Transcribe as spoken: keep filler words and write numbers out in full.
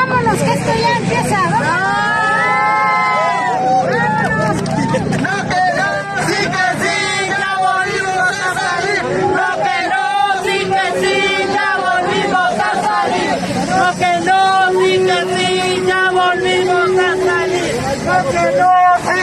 vámonos, que esto ya empieza. ¡Vámonos! No que no, sí que sí, ya volvimos a salir. No que no, sí que sí, ya volvimos a salir. No que no, sí que sí, ya volvimos a salir. No que no, sí